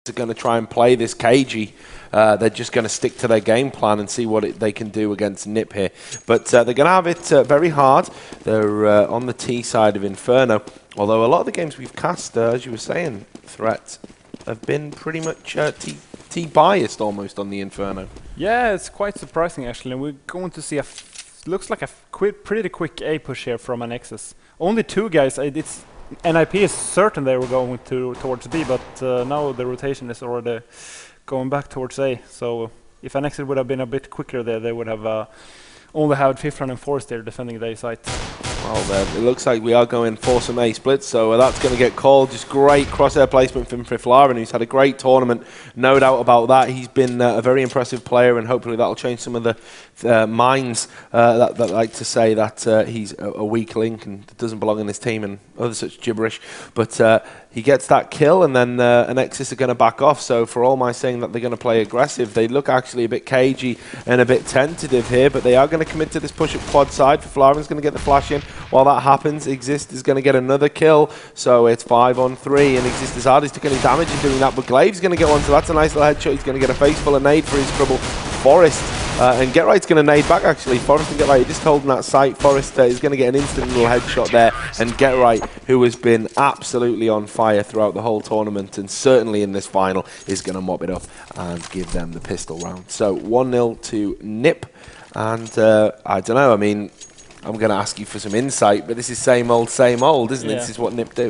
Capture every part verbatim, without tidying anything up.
are going to try and play this cagey. Uh, they're just going to stick to their game plan and see what it, they can do against Nip here. But uh, they're going to have it uh, very hard. They're uh, on the T side of Inferno. Although a lot of the games we've cast, uh, as you were saying, Threat, have been pretty much uh, T, T biased almost on the Inferno. Yeah, it's quite surprising actually. And we're going to see a f looks like a f qu pretty quick A push here from ANEXIS. Only two guys. It's N I P is certain they were going to towards B, but uh, now the rotation is already going back towards A. So if ANEXIS would have been a bit quicker there, they would have uh, only had fifth and fourth there defending the A site. Well, then, it looks like we are going for some A splits, so uh, that's going to get called. Just great crosshair placement from Fiflaren, who's had a great tournament, no doubt about that. He's been uh, a very impressive player, and hopefully that'll change some of the uh, minds uh, that, that like to say that uh, he's a, a weak link and doesn't belong in this team and other such gibberish. But uh, he gets that kill, and then uh, ANEXIS are going to back off. So for all my saying that they're going to play aggressive, they look actually a bit cagey and a bit tentative here, but they are going to commit to this push at quad side. Fiflaren's going to get the flash in. While that happens, Exist is going to get another kill, so it's five on three, and Exist is hard. He's taking any damage in doing that, but Glaive's going to get one, so that's a nice little headshot. He's going to get a face full of nade for his trouble. Forest, uh, and Get Right's going to nade back actually. Forest and Get Right just holding that sight. Forest uh, is going to get an instant little headshot there, and Get Right, who has been absolutely on fire throughout the whole tournament, and certainly in this final, is going to mop it up and give them the pistol round. So one nil to Nip, and uh, I don't know, I mean, I'm going to ask you for some insight, but this is same old, same old, isn't yeah. it? This is what Nip do.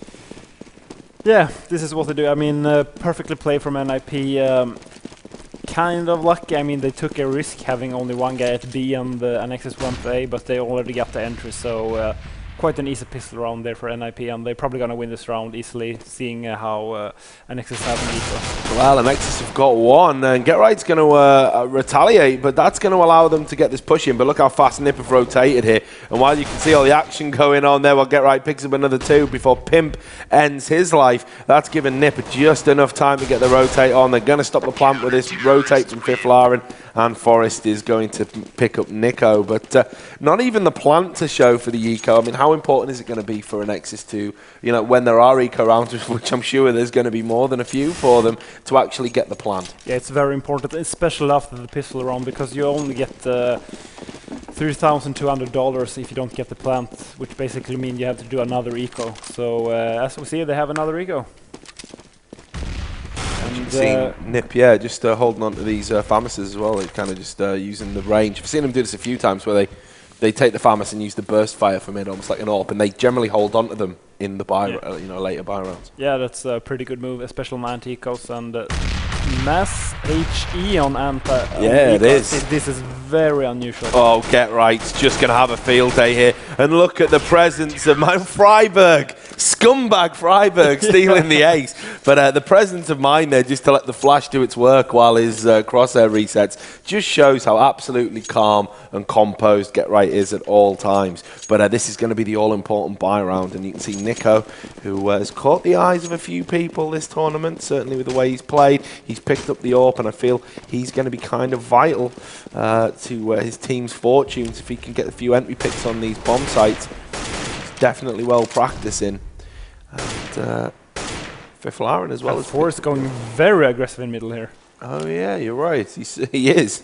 Yeah, this is what they do. I mean, uh, perfectly played from N I P. Um, kind of lucky. I mean, they took a risk having only one guy at B and uh, ANEXIS went to A, but they already got the entry, so uh, quite an easy pistol round there for N I P, and they're probably going to win this round easily, seeing uh, how uh, ANEXIS have an eco. Well, ANEXIS have got one, and Get Right's going to uh, uh, retaliate, but that's going to allow them to get this push in. But look how fast Nip have rotated here, and while you can see all the action going on there, while Get Right picks up another two before Pimp ends his life, that's given Nip just enough time to get the rotate on. They're going to stop the plant with this rotate from Fiflaren, and Forest is going to pick up Nico, but uh, not even the plant to show for the eco. I mean, how important is it going to be for ANEXIS to, you know, when there are eco rounds, which I'm sure there's going to be more than a few for them, to actually get the plant? Yeah, it's very important, especially after the pistol round, because you only get uh, three thousand two hundred dollars if you don't get the plant, which basically means you have to do another eco. So uh, as we see, they have another eco. You can see uh, Nip, yeah, just uh, holding on to these uh, FAMASes as well. They're kind of just uh, using the range. I've seen them do this a few times where they, they take the FAMAS and use the burst fire from it, almost like an AWP, and they generally hold on to them in the buy, yeah. uh, you know, later buy rounds. Yeah, that's a pretty good move, especially on anti-ecos, and uh, mass H E on anti. Yeah, it is. It, this is very unusual. Oh, Get Right's just going to have a field day here, and look at the presence of my Freiburg. Scumbag Freiburg stealing the ace, but uh, the presence of mind there just to let the flash do its work while his uh, crosshair resets just shows how absolutely calm and composed Get Right is at all times. But uh, this is going to be the all-important buy round, and you can see Nico, who uh, has caught the eyes of a few people this tournament, certainly with the way he's played. He's picked up the AWP, and I feel he's going to be kind of vital uh, to uh, his team's fortunes if he can get a few entry picks on these bomb sites. He's definitely well practicing. And uh, Fiflaren as well. as Forest going very aggressive in middle here. Oh yeah, you're right. He's, he is.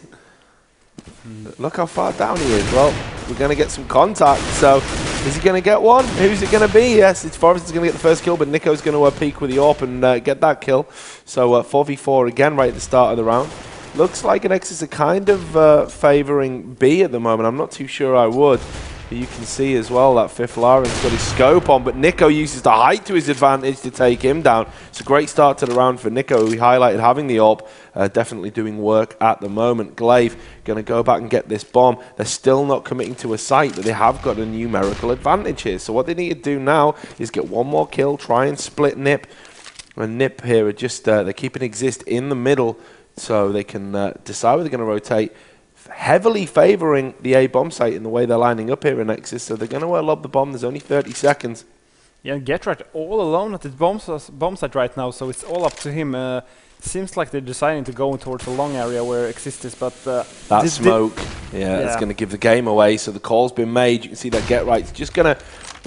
Mm. Look how far down he is. Well, we're going to get some contact. So, is he going to get one? Who's it going to be? Yes, it's Forest is going to get the first kill, but Nico's going to uh, peek with the AWP and uh, get that kill. So, uh, four v four again right at the start of the round. Looks like ANEXIS are kind of uh, favouring B at the moment. I'm not too sure I would. But you can see as well that Fiflaren's got his scope on, but Nico uses the height to his advantage to take him down. It's a great start to the round for Nico, who he highlighted having the AWP, uh, definitely doing work at the moment. Glaive going to go back and get this bomb. They're still not committing to a site, but they have got a numerical advantage here. So what they need to do now is get one more kill, try and split Nip. And Nip here are just, uh, they're keeping Exist in the middle so they can uh, decide whether they're going to rotate, heavily favouring the A bomb site in the way they're lining up here in ANEXIS, so they're going to uh, lob the bomb. There's only thirty seconds. Yeah, Get Right all alone at the bomb, bomb site right now, so it's all up to him. Uh, seems like they're deciding to go towards the long area where Exist is, but uh, that smoke, yeah, yeah, it's going to give the game away. So the call's been made. You can see that Get Right's just going to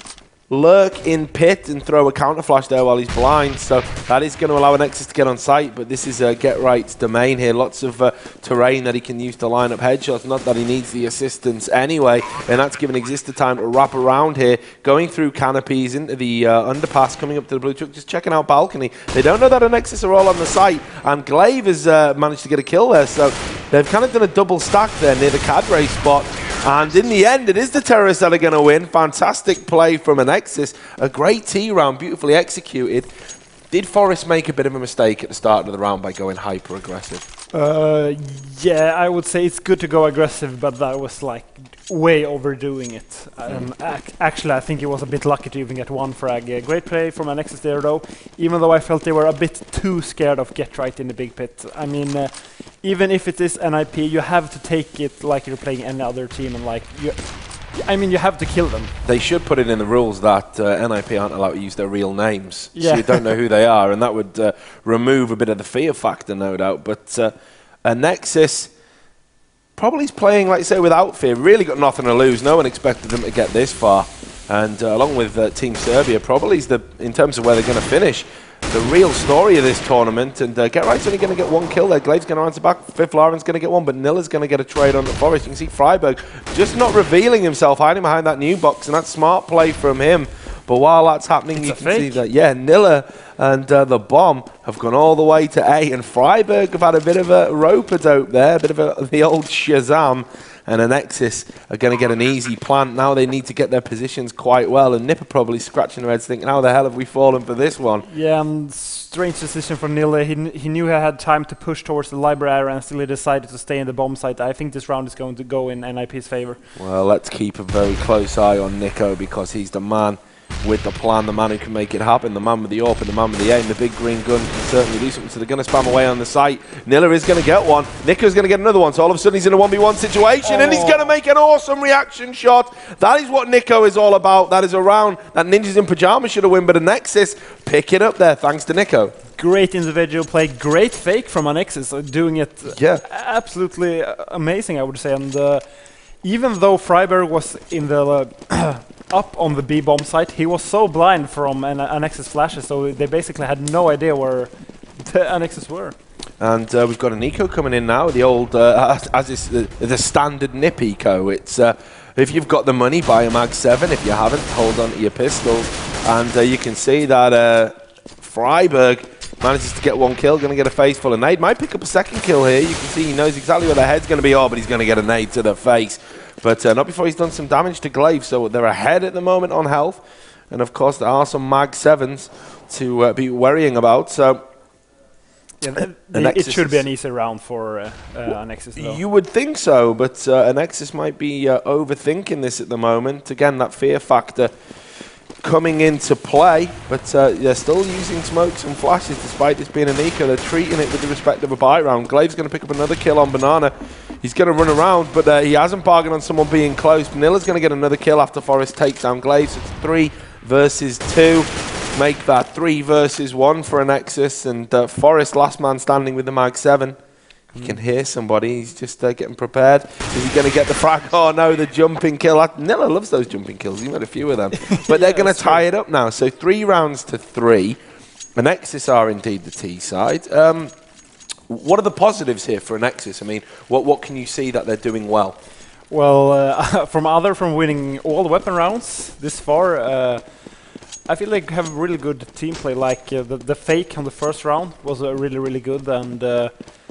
lurk in pit and throw a counter flash there while he's blind, so that is going to allow ANEXIS to get on site, but this is a get right's domain here. Lots of uh, terrain that he can use to line up headshots, not that he needs the assistance anyway, and that's giving Exis the time to wrap around here, going through canopies into the uh, underpass, coming up to the blue truck, just checking out balcony. They don't know that ANEXIS are all on the site, and Glaive has uh, managed to get a kill there, so they've kind of done a double stack there near the cadre spot. And in the end, it is the terrorists that are going to win. Fantastic play from ANEXIS. A great T round, beautifully executed. Did Forest make a bit of a mistake at the start of the round by going hyper aggressive? Uh, yeah, I would say it's good to go aggressive, but that was like way overdoing it. Um, ac actually, I think it was a bit lucky to even get one frag. Uh, great play from ANEXIS there, though. Even though I felt they were a bit too scared of get right in the big pit. I mean, uh, even if it is N I P, you have to take it like you're playing any other team, and like you. I mean, you have to kill them. They should put it in the rules that uh, N I P aren't allowed to use their real names. Yeah. So you don't know who they are, and that would uh, remove a bit of the fear factor, no doubt. But uh, ANEXIS probably is playing, like I say, without fear. Really got nothing to lose. No one expected them to get this far. And uh, along with uh, Team Serbia, probably is the, in terms of where they're going to finish, the real story of this tournament. And uh, Get Right's only going to get one kill there. Glaive's going to answer back. Fifth Laren's going to get one, but Nilla's going to get a trade on the Forest. You can see Freiberg just not revealing himself, hiding behind that new box, and that's smart play from him. But while that's happening, it's you can fake. see that, yeah, Nilla and uh, the Bomb have gone all the way to A, and Freiberg have had a bit of a rope-a-dope there, a bit of a, the old Shazam. And ANEXIS are going to get an easy plant. Now they need to get their positions quite well. And Nipper probably scratching their heads thinking, how the hell have we fallen for this one? Yeah, and strange decision for Nille. He, kn he knew he had time to push towards the library area and still he decided to stay in the bomb site. I think this round is going to go in N I P's favor. Well, let's keep a very close eye on Nico because he's the man with the plan, the man who can make it happen, the man with the AWP and the man with the aim. The big green gun can certainly do something, so they're going to spam away on the site. Nilla is going to get one. Nico's going to get another one, so all of a sudden he's in a one v one situation, oh. and he's going to make an awesome reaction shot. That is what Nico is all about. That is a round that Ninjas in Pyjamas should have won, but ANEXIS pick it up there, thanks to Nico. Great individual play, great fake from ANEXIS, uh, doing it yeah. absolutely uh, amazing, I would say. And uh, even though Freiberg was in the uh, up on the B bomb site, he was so blind from an ANEXIS flashes, so they basically had no idea where the ANEXIS were. And uh, we've got an eco coming in now, the old, uh, as, as is the, the standard nip eco. It's uh, if you've got the money, buy a mag seven. If you haven't, hold on to your pistols. And uh, you can see that uh, Freiberg manages to get one kill, going to get a face full of nade. Might pick up a second kill here. You can see he knows exactly where the head's going to be. Oh, but he's going to get a nade to the face. But uh, not before he's done some damage to Glaive, so they're ahead at the moment on health. And of course there are some mag sevens to uh, be worrying about. So yeah, the, the, it should be an easy round for uh, uh, ANEXIS though. You would think so, but uh, ANEXIS might be uh, overthinking this at the moment. Again, that fear factor coming into play, but uh, they're still using smokes and flashes despite this being an eco. They're treating it with the respect of a bite round. Glaive's going to pick up another kill on Banana. He's going to run around, but uh, he hasn't bargained on someone being close. Manila's going to get another kill after Forest takes down Glaive. So it's three versus two. Make that three versus one for ANEXIS, and uh, Forest last man standing with the mag seven. You can hear somebody. He's just uh, getting prepared. Is he going to get the frag? Oh no, the jumping kill. Nilla loves those jumping kills. He made a few of them. But yeah, they're going to tie it up now. So three rounds to three. ANEXIS are indeed the T side. Um, what are the positives here for ANEXIS? I mean, what what can you see that they're doing well? Well, uh, from other from winning all the weapon rounds this far, uh, I feel like have really good team play. Like uh, the the fake on the first round was uh, really really good, and uh,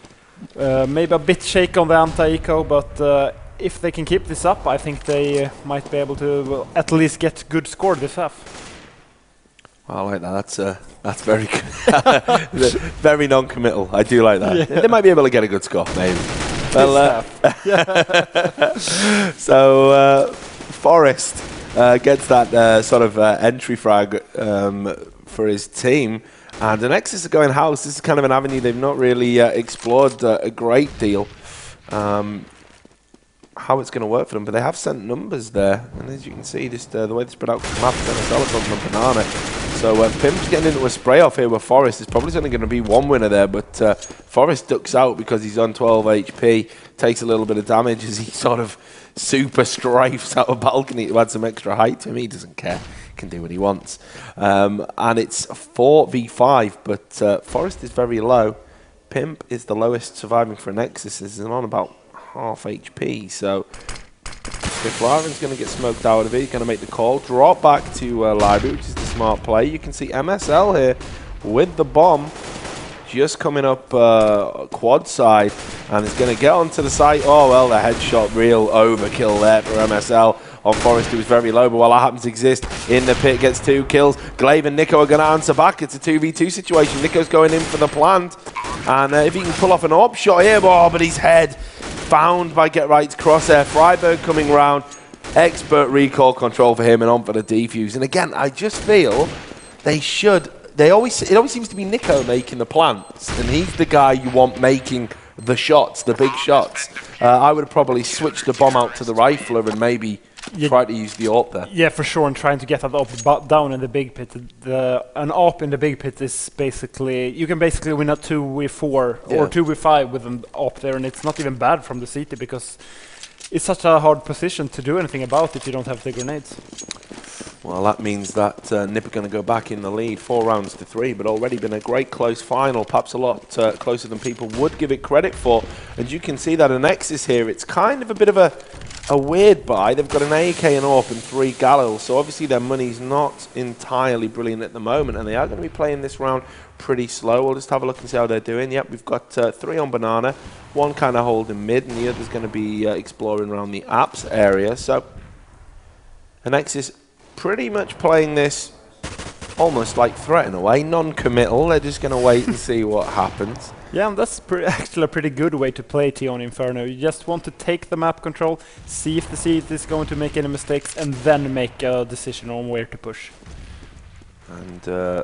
uh, maybe a bit shake on the anti-eco, but uh, if they can keep this up, I think they uh, might be able to well, at least get good score this half. I like that. That's uh, that's very good. Very non-committal. I do like that. Yeah. They might be able to get a good score, maybe. Well, uh, so uh, Forest uh, gets that uh, sort of uh, entry frag um, for his team, and ANEXIS are going house. This is kind of an avenue they've not really uh, explored uh, a great deal. Um, how it's going to work for them, but they have sent numbers there, and as you can see, just uh, the way they spread out the map, Telecom and Banana. So uh, Pimp's getting into a spray off here with Forest. There's probably only going to be one winner there, but uh, Forest ducks out because he's on twelve H P, takes a little bit of damage as he sort of super strafes out a balcony to add some extra height to him. He doesn't care. can do what he wants. Um, and it's four v five, but uh, Forest is very low. Pimp is the lowest surviving for ANEXIS, is on about half H P, so Fiflaren's going to get smoked out of it. He's going to make the call, drop back to uh, Library, which is the smart play. You can see M S L here with the bomb, just coming up uh, quad side, and is going to get onto the site. Oh, well, the headshot, real overkill there for M S L on Forest, who was very low, but while that happens, Exist in the pit, gets two kills. Glaive and Nico are going to answer back. It's a two v two situation. Nico's going in for the plant, and uh, if he can pull off an AWP shot here, oh, but his head found by Get Right's crosshair. Freiberg coming round, expert recall control for him, and on for the defuse. And again, I just feel they should, they always, it always seems to be Nico making the plants, and he's the guy you want making the shots, the big shots. Uh, I would have probably switched the bomb out to the rifler and maybe yeah, try to use the AWP there. Yeah, for sure, and trying to get that AWP down in the big pit. The, an AWP in the big pit is basically, you can basically win a two v four yeah. or two v five with an AWP there, and it's not even bad from the C T because it's such a hard position to do anything about if you don't have the grenades. Well, that means that uh, Nip are going to go back in the lead, four rounds to three, but already been a great close final, perhaps a lot uh, closer than people would give it credit for. And you can see that ANEXIS here, it's kind of a bit of a, a weird buy. They've got an A K and AWP and three Galils, so obviously their money's not entirely brilliant at the moment, and they are going to be playing this round pretty slow. We'll just have a look and see how they're doing. Yep, we've got uh, three on Banana, one kind of holding mid, and the other's going to be uh, exploring around the apps area. So ANEXIS pretty much playing this almost like threat in a way, non-committal. They're just going to wait and see what happens. Yeah, and that's pre actually a pretty good way to play T on Inferno. You just want to take the map control, see if the seed is going to make any mistakes, and then make a decision on where to push. And uh,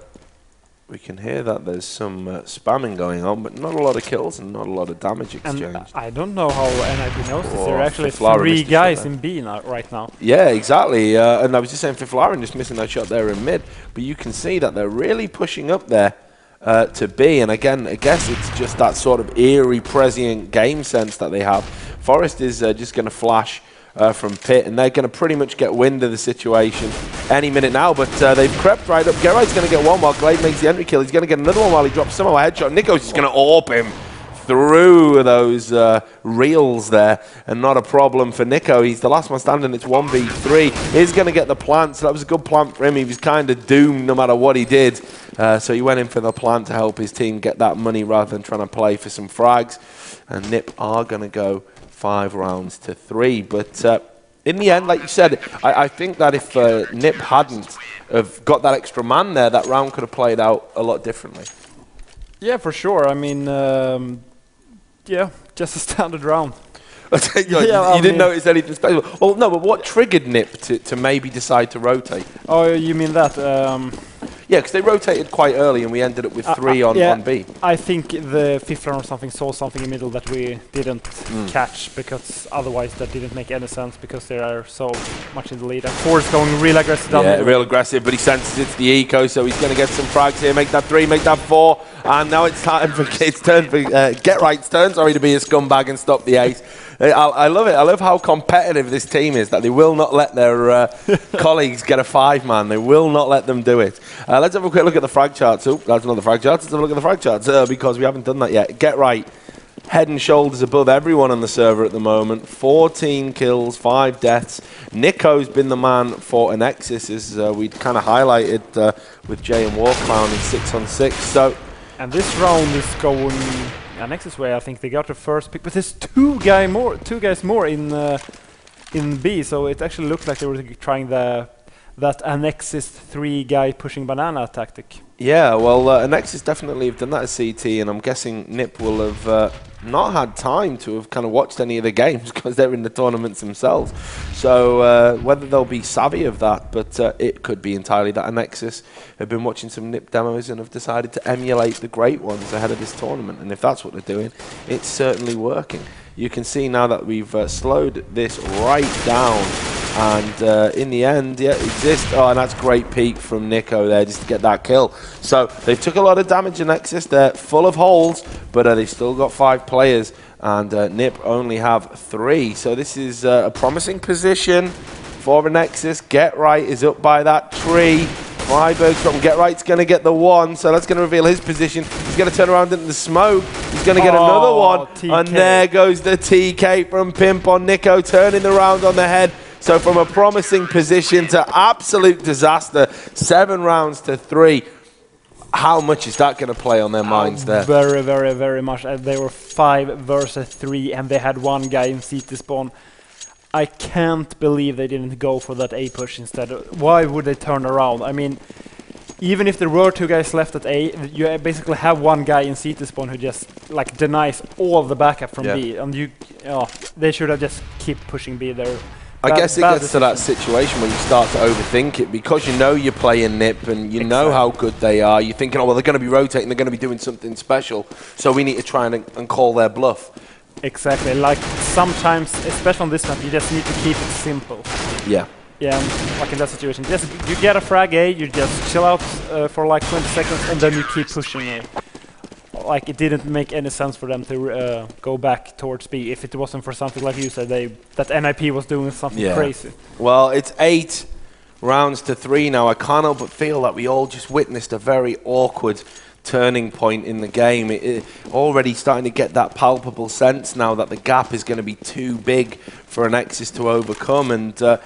we can hear that there's some uh, spamming going on, but not a lot of kills and not a lot of damage exchanged. And I don't know how N I P knows this. There are actually three guys in B now, right now. Yeah, exactly. Uh, and I was just saying Fiflaren just missing that shot there in mid, but you can see that they're really pushing up there uh, to B. And again, I guess it's just that sort of eerie, prescient game sense that they have. Forest is uh, just going to flash Uh, from pit, and they're going to pretty much get wind of the situation any minute now, but uh, they've crept right up. Gerright's going to get one while Glade makes the entry kill. He's going to get another one while he drops somehow a headshot. Nico's just going to AWP him through those uh, reels there, and not a problem for Nico. He's the last man standing. It's one v three. He's going to get the plant, so that was a good plant for him. He was kind of doomed no matter what he did, uh, so he went in for the plant to help his team get that money rather than trying to play for some frags. And Nip are going to go five rounds to three, but uh, in the end, like you said, I, I think that if uh, Nip hadn't have got that extra man there, that round could have played out a lot differently. Yeah, for sure. I mean, um, yeah, just a standard round. you yeah, you I didn't mean notice anything special. Well, no, but what triggered Nip to, to maybe decide to rotate? Oh, you mean that? Um, yeah, because they rotated quite early and we ended up with three uh, uh, on, yeah, on B. I think the fifth round or something saw something in the middle that we didn't mm. catch, because otherwise that didn't make any sense because they are so much in the lead. And Ford's going real aggressive down Yeah, real aggressive, but he senses it's the eco, so he's going to get some frags here, make that three, make that four, and now it's time for it's turn for uh, Get Right's turn, sorry, to be a scumbag and stop the ace. I, I love it. I love how competitive this team is, that they will not let their uh, colleagues get a five-man. They will not let them do it. Uh, let's have a quick look at the frag charts. Oh, that's not the frag charts. Let's have a look at the frag charts, uh, because we haven't done that yet. Get Right, head and shoulders above everyone on the server at the moment. fourteen kills, five deaths. Nico's been the man for ANEXIS, as uh, we kind of highlighted uh, with Jay and Warclown in six on six. So, and this round is going ANEXIS way. I think they got the first pick, but there's two guy more, two guys more in uh, in B. So it actually looks like they were trying the that ANEXIS three guy pushing banana tactic. Yeah, well, uh, ANEXIS definitely have done that at C T, and I'm guessing Nip will have uh, not had time to have kind of watched any of the games because they're in the tournaments themselves. So uh, whether they'll be savvy of that, but uh, it could be entirely that ANEXIS have been watching some Nip demos and have decided to emulate the great ones ahead of this tournament. And if that's what they're doing, it's certainly working. You can see now that we've uh, slowed this right down. And uh, in the end, yeah, Exist. Oh, and that's great peek from Nico there just to get that kill. So they've took a lot of damage in ANEXIS. They're full of holes, but uh, they've still got five players. And uh, Nip only have three. So this is uh, a promising position for ANEXIS. Get Right is up by that tree. Freiburg's from Get Right's going to get the one, so that's going to reveal his position. He's going to turn around into the smoke. He's going to get oh, another one. T K. And there goes the T K from Pimp on Nico, turning the round on the head. So from a promising position to absolute disaster, seven rounds to three. How much is that going to play on their minds oh, there? Very, very, very much. Uh, they were five versus three, and they had one guy in C T spawn. I can't believe they didn't go for that A push instead. Why would they turn around? I mean, even if there were two guys left at A, you basically have one guy in C T spawn who just like denies all the backup from yeah. B, and you, oh, they should have just keep pushing B there. I bad, guess it gets decision. to that situation where you start to overthink it because you know you're playing Nip and you exactly. know how good they are. You're thinking, oh well, they're going to be rotating, they're going to be doing something special, so we need to try and, and call their bluff. Exactly, like sometimes, especially on this map, you just need to keep it simple. Yeah. Yeah, like in that situation, just you get a frag A, you just chill out uh, for like twenty seconds, and then you keep pushing A. Like it didn't make any sense for them to uh, go back towards B if it wasn't for something like you said, they that N I P was doing something yeah. crazy. Well, it's eight rounds to three now. I can't help but feel that we all just witnessed a very awkward turning point in the game. It, it already starting to get that palpable sense now that the gap is going to be too big for ANEXIS to overcome, and uh,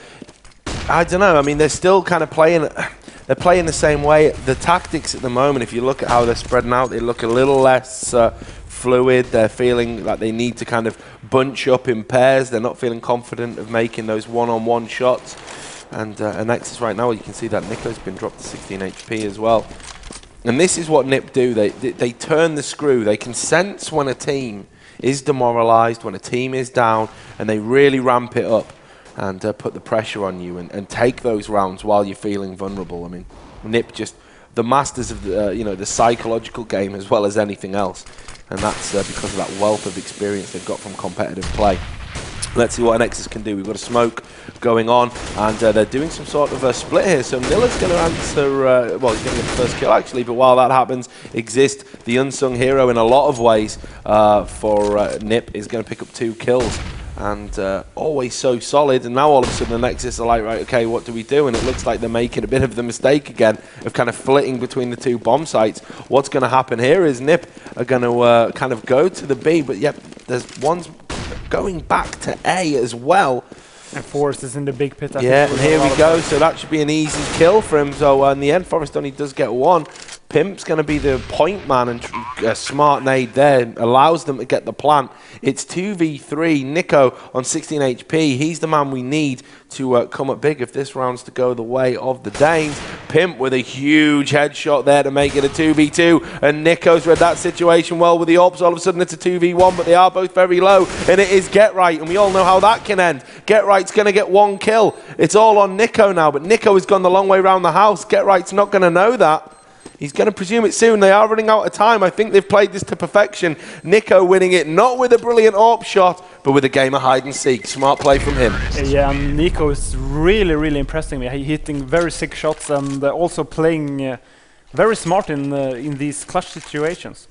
I don't know, I mean, they're still kind of playing they're playing the same way. The tactics at the moment, if you look at how they're spreading out, they look a little less uh, fluid. They're feeling like they need to kind of bunch up in pairs. They're not feeling confident of making those one-on-one shots, and uh, ANEXIS right now, you can see that Nico's been dropped to sixteen H P as well. And this is what Nip do. They, they, they turn the screw. They can sense when a team is demoralized, when a team is down, and they really ramp it up and uh, put the pressure on you and, and take those rounds while you're feeling vulnerable. I mean, Nip just the masters of the, uh, you know, the psychological game as well as anything else. And that's uh, because of that wealth of experience they've got from competitive play. Let's see what ANEXIS can do. We've got a smoke going on, and uh, they're doing some sort of a split here. So Miller's going to answer, uh, well, he's going to get the first kill actually, but while that happens, Exist, the unsung hero in a lot of ways uh, for uh, Nip, is going to pick up two kills. And uh, always so solid, and now all of a sudden ANEXIS are like, right, okay, what do we do? And it looks like they're making a bit of the mistake again of kind of flitting between the two bomb sites. What's going to happen here is Nip are going to uh, kind of go to the B, but yep, there's one's going back to A as well. And Forrest is in the big pit. I yeah, and here we go. So that should be an easy kill for him. So uh, in the end, Forrest only does get one. Pimp's going to be the point man, and a smart nade there allows them to get the plant. It's two v three. Nico on sixteen H P. He's the man we need to uh, come up big if this round's to go the way of the Danes. Pimp with a huge headshot there to make it a two v two. And Nico's read that situation well with the orbs. All of a sudden it's a two v one, but they are both very low. And it is Get Right, and we all know how that can end. Get Right's going to get one kill. It's all on Nico now, but Nico has gone the long way around the house. Get Right's not going to know that. He's going to presume it soon. They are running out of time. I think they've played this to perfection. Nico winning it, not with a brilliant AWP shot, but with a game of hide and seek. Smart play from him. Yeah, um, Nico is really, really impressing me. He's hitting very sick shots and uh, also playing uh, very smart in, uh, in these clutch situations.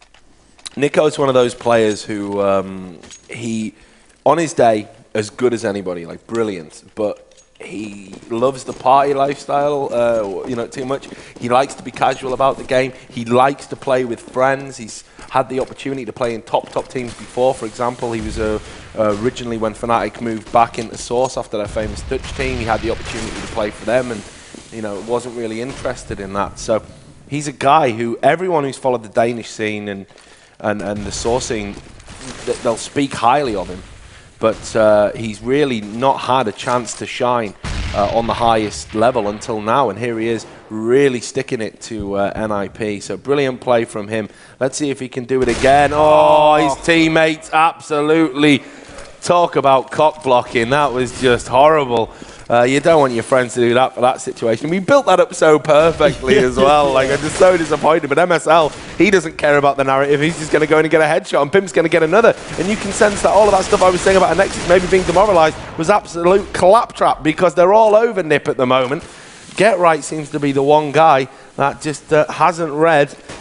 Nico is one of those players who, um, he, on his day, as good as anybody, like brilliant, but he loves the party lifestyle, uh, you know, too much. He likes to be casual about the game. He likes to play with friends. He's had the opportunity to play in top, top teams before. For example, he was uh, uh, originally when Fnatic moved back into Source after their famous Dutch team, he had the opportunity to play for them and, you know, wasn't really interested in that. So he's a guy who everyone who's followed the Danish scene and, and, and the Source scene, th they'll speak highly of him. But uh, he's really not had a chance to shine uh, on the highest level until now. And here he is, really sticking it to uh, N I P. So brilliant play from him. Let's see if he can do it again. Oh, his teammates absolutely talk about cock blocking. That was just horrible. Uh, you don't want your friends to do that for that situation. We built that up so perfectly as well. Like, I'm just so disappointed. But M S L, he doesn't care about the narrative. He's just going to go in and get a headshot, and Pimp's going to get another. And you can sense that all of that stuff I was saying about ANEXIS maybe being demoralized was absolute claptrap because they're all over Nip at the moment. Get Right seems to be the one guy that just uh, hasn't read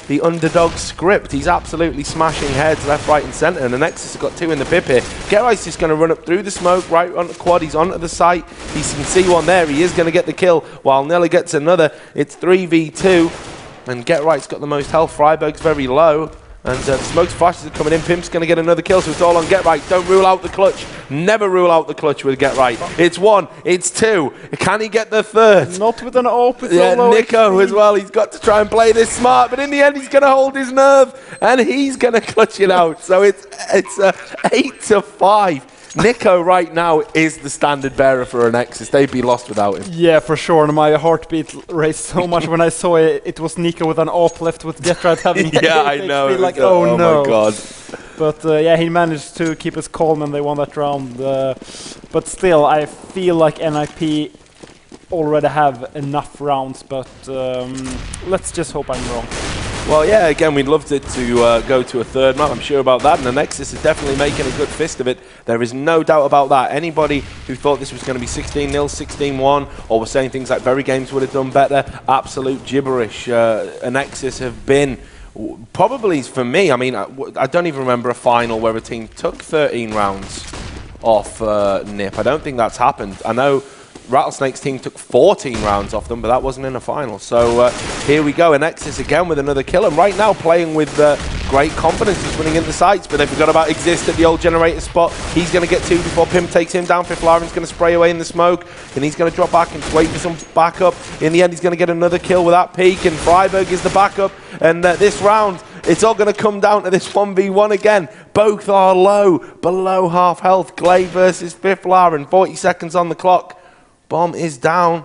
the underdog script. He's absolutely smashing heads left, right, and centre. And ANEXIS have got two in the pip here. GetRight's just going to run up through the smoke, right on the quad. He's onto the site. He can see one there. He is going to get the kill while Nilla gets another. It's three v two. And GetRight's got the most health. Freiburg's very low. And uh, the smoke's flashes are coming in. Pimp's going to get another kill, so it's all on GetRight. Don't rule out the clutch. Never rule out the clutch with GetRight. It's one. It's two. Can he get the third? Not with an AWP. It's yeah, Nico as well. He's got to try and play this smart, but in the end, he's going to hold his nerve, and he's going to clutch it out. So it's it's uh, eight to five. Nico right now is the standard bearer for ANEXIS. They'd be lost without him. Yeah, for sure. And my heartbeat raced so much when I saw it. It was Nico with an AWP left with GetRight having. Yeah, I know. Like, oh, oh no. my god. But uh, yeah, he managed to keep us calm and they won that round. Uh, but still, I feel like N I P already have enough rounds. But um, let's just hope I'm wrong. Well, yeah, again, we'd love to, to uh, go to a third map, I'm sure about that, and ANEXIS is definitely making a good fist of it. There is no doubt about that. Anybody who thought this was going to be sixteen nil, sixteen one, or was saying things like Very Games would have done better, absolute gibberish. Uh, ANEXIS have been, probably for me, I mean, I, I don't even remember a final where a team took thirteen rounds off uh, N I P. I don't think that's happened. I know Rattlesnake's team took fourteen rounds off them, but that wasn't in a final. So uh, here we go, ANEXIS again with another kill, and right now playing with uh, great confidence. He's running into sights, but they forgot about Exist at the old generator spot. He's going to get two before Pim takes him down. Fiflaren's going to spray away in the smoke, and he's going to drop back and wait for some backup. In the end, he's going to get another kill with that peak, and Freiburg is the backup. And uh, this round, it's all going to come down to this one v one again. Both are low, below half health. Glaive versus Fiflaren, forty seconds on the clock. Bomb is down.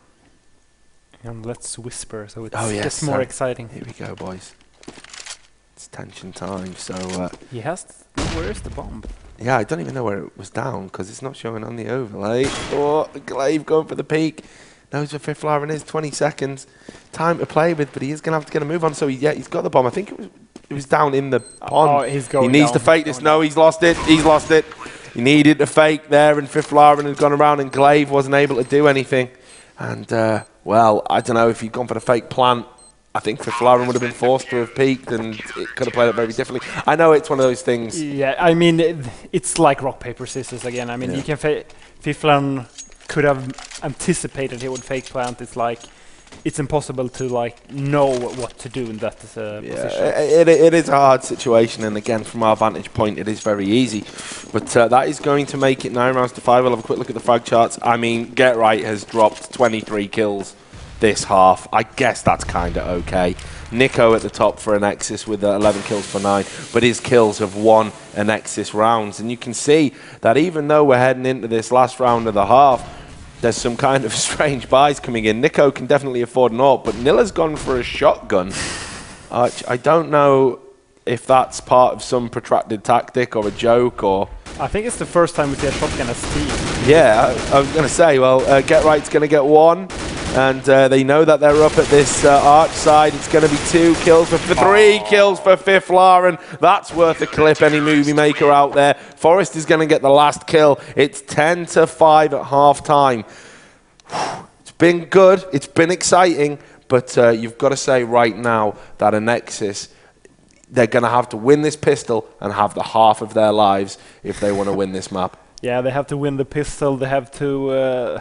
And let's whisper so it oh, yes, gets more so exciting. Here we go, boys. It's tension time, so... Uh, he has... Where is the bomb? Yeah, I don't even know where it was down, because it's not showing on the overlay. Oh, Glaive going for the peak. Knows where Fiflaren is, twenty seconds. Time to play with, but he is going to have to get a move on, so he, yeah, he's got the bomb. I think it was it was down in the pond. Oh, he's going He needs down. to fake this. No, he's lost it. He's lost it. He needed to fake there, and Fiflaren had gone around, and Glaive wasn't able to do anything. And, uh, well, I don't know if he'd gone for the fake plant. I think Fiflaren would have been forced to have peaked, and it could have played out very differently. I know it's one of those things. Yeah, I mean, it, it's like rock, paper, scissors again. I mean, Yeah. you can fake... Fiflaren could have anticipated he would fake plant. It's like... It's impossible to like know what to do in that uh, Yeah, position. it, it is a hard situation, and again, from our vantage point, it is very easy. But uh, that is going to make it nine rounds to five. We'll have a quick look at the frag charts. I mean, GetRight has dropped twenty-three kills this half. I guess that's kind of okay. Nico at the top for ANEXIS with uh, eleven kills for nine, but his kills have won ANEXIS rounds. And you can see that even though we're heading into this last round of the half, there's some kind of strange buys coming in. Nico can definitely afford an AWP, but Nilla's gone for a shotgun. Uh, I don't know if that's part of some protracted tactic or a joke, or... I think it's the first time we see a shotgun as team. Yeah, I, I was going to say, well, uh, GetRight's going to get one, and uh, they know that they're up at this uh, arch side. It's going to be two kills for, for three oh. kills for Fiflaren. That's worth a clip, any movie maker out there. Forrest is going to get the last kill. It's ten to five at half time. It's been good. It's been exciting, but uh, you've got to say right now that ANEXIS, they're going to have to win this pistol and have the half of their lives if they want to win this map. Yeah, they have to win the pistol. They have to... Uh,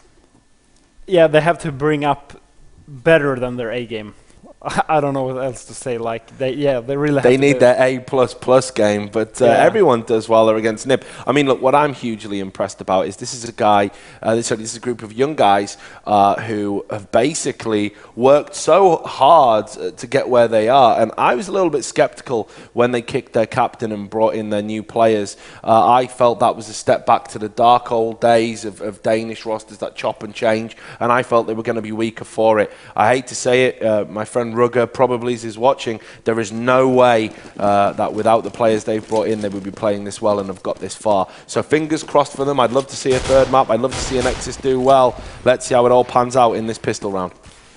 yeah, they have to bring up better than their A game. I don't know what else to say. Like they, yeah, they really. They have need to their A plus plus game, but uh, yeah. everyone does while they're against N I P. I mean, look, what I'm hugely impressed about is this is a guy. Uh, sorry, this is a group of young guys uh, who have basically worked so hard uh, to get where they are. And I was a little bit skeptical when they kicked their captain and brought in their new players. Uh, I felt that was a step back to the dark old days of, of Danish rosters that chop and change, and I felt they were going to be weaker for it. I hate to say it, uh, my friend Rugger probably is watching. There is no way uh, that without the players they've brought in, they would be playing this well and have got this far. So fingers crossed for them. I'd love to see a third map. I'd love to see ANEXIS do well. Let's see how it all pans out in this pistol round.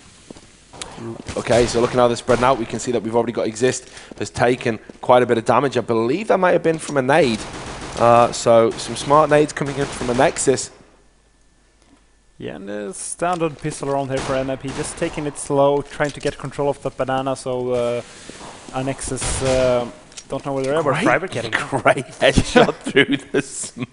Okay, so looking how they're spreading out, we can see that we've already got Exist has taken quite a bit of damage. I believe that might have been from a nade. Uh, so some smart nades coming in from ANEXIS. Yeah, and the standard pistol around here for N I P, just taking it slow, trying to get control of the banana, so uh, ANEXIS uh, don't know where they're ever. Freiburg getting great headshot through the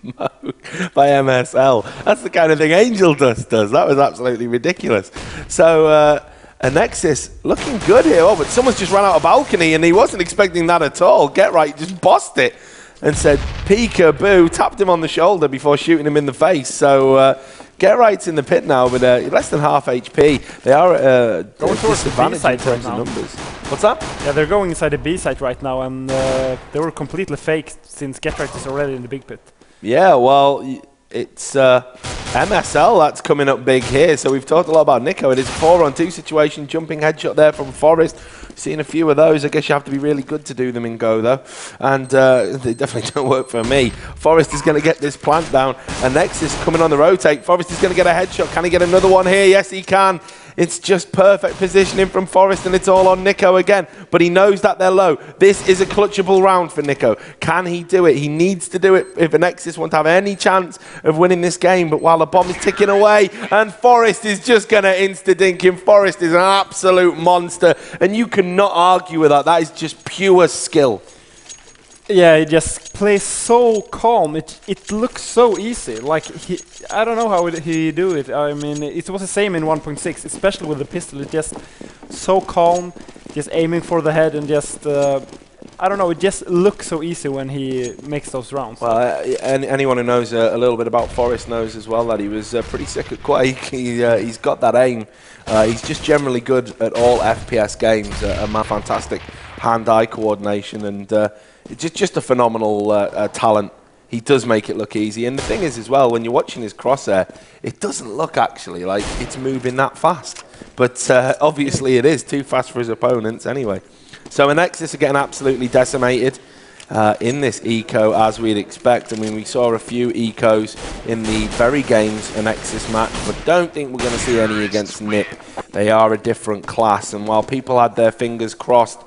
smoke by M S L. That's the kind of thing Angel Dust does. That was absolutely ridiculous. So uh, ANEXIS looking good here. Oh, but someone's just ran out of balcony, and he wasn't expecting that at all. Get right, just bossed it and said peekaboo, tapped him on the shoulder before shooting him in the face. So. Uh, Get Right's in the pit now with uh, less than half H P. They are uh, going towards the B side in terms right of now. numbers. What's that? Yeah, they're going inside the B site right now, and uh, they were completely fake since Get Right is already in the big pit. Yeah, well, it's uh, M S L that's coming up big here. So we've talked a lot about Nico. It is a four on two situation, jumping headshot there from Forest. Seen a few of those. I guess you have to be really good to do them in Go, though. And uh, they definitely don't work for me. Forest is going to get this plant down. ANEXIS coming on the rotate. Forest is going to get a headshot. Can he get another one here? Yes, he can. It's just perfect positioning from Forest, and it's all on Nico again. But he knows that they're low. This is a clutchable round for Nico. Can he do it? He needs to do it if ANEXIS want to have any chance of winning this game. But while the bomb is ticking away, and Forest is just going to insta-dink him. Forest is an absolute monster, and you cannot argue with that. That is just pure skill. Yeah, he just plays so calm. It it looks so easy. Like he, I don't know how it, he do it. I mean, it was the same in one point six, especially with the pistol. It's just so calm, just aiming for the head and just. Uh, I don't know. It just looks so easy when he makes those rounds. Well, uh, any, anyone who knows uh, a little bit about Forest knows as well that he was uh, pretty sick at Quake. He uh, he's got that aim. Uh, he's just generally good at all F P S games. Uh, a man, fantastic hand-eye coordination and. Uh, It's just, just a phenomenal uh, uh, talent. He does make it look easy. And the thing is as well, when you're watching his crosshair, it doesn't look actually like it's moving that fast. But uh, obviously it is too fast for his opponents anyway. So ANEXIS are getting absolutely decimated uh, in this eco as we'd expect. I mean, we saw a few ecos in the very games ANEXIS match, but don't think we're going to see any against N I P. They are a different class. And while people had their fingers crossed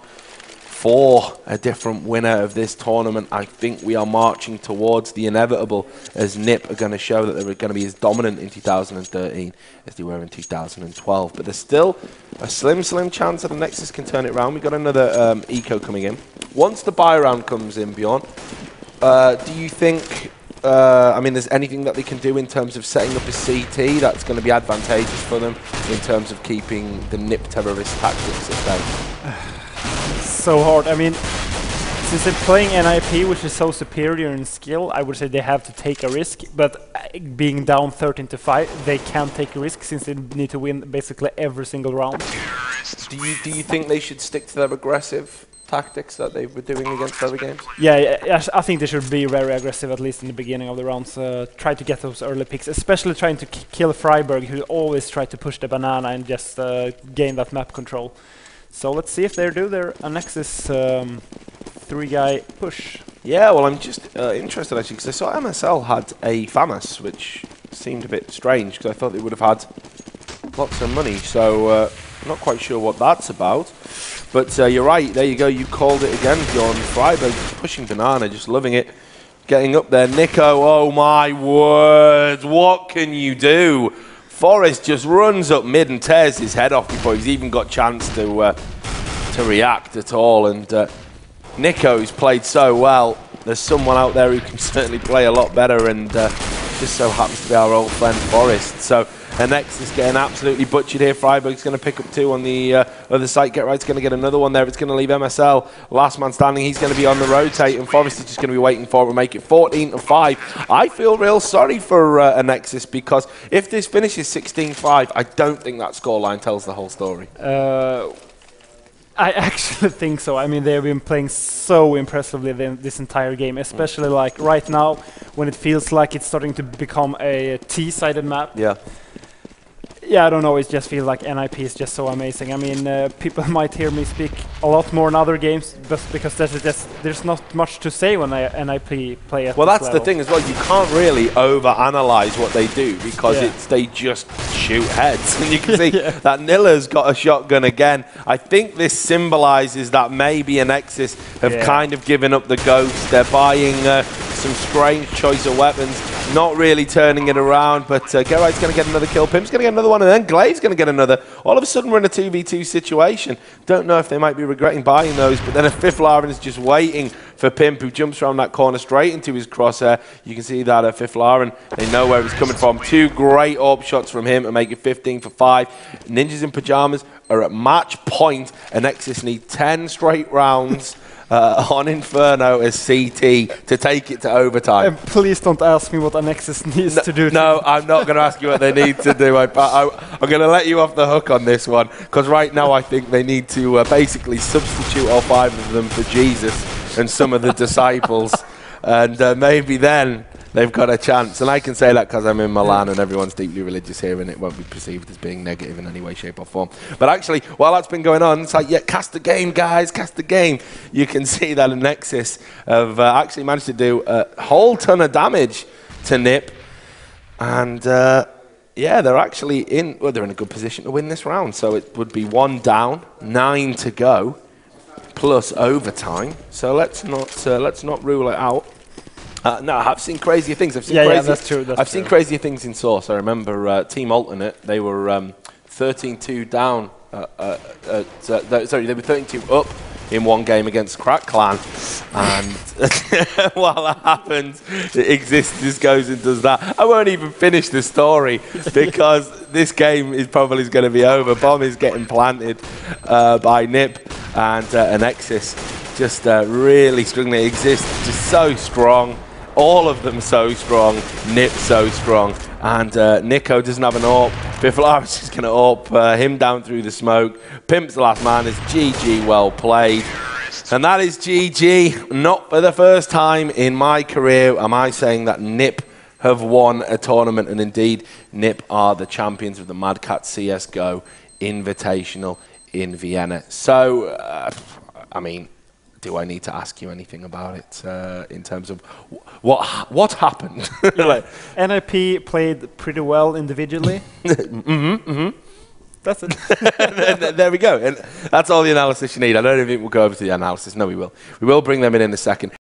for a different winner of this tournament, I think we are marching towards the inevitable as N I P are going to show that they're going to be as dominant in two thousand thirteen as they were in two thousand twelve. But there's still a slim, slim chance that ANEXIS can turn it around. We've got another um, eco coming in. Once the buy round comes in, Bjorn, uh, do you think, uh, I mean, there's anything that they can do in terms of setting up a C T that's going to be advantageous for them in terms of keeping the N I P terrorist tactics at bay? So hard. I mean, since they're playing N I P, which is so superior in skill, I would say they have to take a risk. But uh, being down thirteen to five, they can't take a risk since they need to win basically every single round. Do you do you think they should stick to their aggressive tactics that they were doing against other games? Yeah, yeah, I think they should be very aggressive at least in the beginning of the rounds. Uh, try to get those early picks, especially trying to k kill Freiburg, who always try to push the banana and just uh, gain that map control. So let's see if they do their ANEXIS um, three-guy push. Yeah, well, I'm just uh, interested actually because I saw M S L had a FAMAS, which seemed a bit strange because I thought they would have had lots of money. So uh, I'm not quite sure what that's about. But uh, you're right, there you go, you called it again, Bjorn. Freiburg pushing banana, just loving it. Getting up there, Nico, oh my word, what can you do? Forest just runs up mid and tears his head off before he's even got chance to uh, to react at all. And uh, Nico's played so well. There's someone out there who can certainly play a lot better, and uh, just so happens to be our old friend Forest. So ANEXIS getting absolutely butchered here. Freiburg's going to pick up two on the uh, other side. Get Right's going to get another one there. It's going to leave M S L last man standing. He's going to be on the rotate, and Forest is just going to be waiting for it. We'll make it fourteen to five. I feel real sorry for uh, ANEXIS because if this finishes sixteen five, I don't think that scoreline tells the whole story. Uh, I actually think so. I mean, they've been playing so impressively this entire game, especially mm. like right now when it feels like it's starting to become a T-sided map. Yeah. Yeah, I don't know, it just feels like N I P is just so amazing. I mean, uh, people might hear me speak a lot more in other games just because there's, just, there's not much to say when I, N I P play at Well, this that's level. the thing as well. You can't really over-analyze what they do because yeah. it's they just shoot heads. And you can see yeah. that Nilla's got a shotgun again. I think this symbolizes that maybe ANEXIS have yeah. kind of given up the ghost. They're buying uh, some strange choice of weapons, not really turning it around, but uh, Gerard's going to get another kill, Pimp's going to get another one, and then Glade's going to get another. All of a sudden, we're in a two v two situation. Don't know if they might be regretting buying those, but then a fifth Laren is just waiting for Pimp, who jumps around that corner straight into his crosshair. You can see that uh, fifth Laren, they know where he's coming from. Two great AWP shots from him to make it fifteen for five. Ninjas in Pajamas are at match point. ANEXIS need ten straight rounds uh, on Inferno as C T to take it to overtime. And please don't ask me what ANEXIS needs no, to do. No, I'm not going to ask you what they need to do. I, I, I'm going to let you off the hook on this one, because right now I think they need to uh, basically substitute all five of them for Jesus and some of the disciples, and uh, maybe then they've got a chance. And I can say that because I'm in Milan and everyone's deeply religious here, and it won't be perceived as being negative in any way, shape or form. But actually, while that's been going on, it's like, yeah, cast the game, guys, cast the game. You can see that ANEXIS have uh, actually managed to do a whole ton of damage to Nip. And uh, yeah, they're actually in, well, they're in a good position to win this round. So it would be one down, nine to go, plus overtime. So let's not, uh, let's not rule it out. Uh, no, I've seen crazier things. I've seen yeah, crazier, yeah, that's true. That's I've true. seen crazier things in Source. I remember uh, Team Alternate. They were thirteen two um, down. Uh, uh, uh, th sorry, they were thirteen two up in one game against Crack Clan, and while that happens, Exist just goes and does that. I won't even finish the story because this game is probably going to be over. Bomb is getting planted uh, by Nip, and uh, ANEXIS just uh, really struggling. Exist just so strong. All of them so strong, Nip so strong, and uh, Nico doesn't have an AWP. Biffle is just going to AWP uh, him down through the smoke. Pimp's the last man. Is G G, well played. And that is G G. Not for the first time in my career am I saying that Nip have won a tournament, and indeed Nip are the champions of the Mad Catz C S G O Invitational in Vienna. So, uh, I mean, do I need to ask you anything about it uh, in terms of what what happened? Yeah. Like, N I P played pretty well individually. mm-hmm, mm-hmm. That's it. there, there we go. And that's all the analysis you need. I don't think we'll go over to the analysis. No, we will. We will bring them in in a second.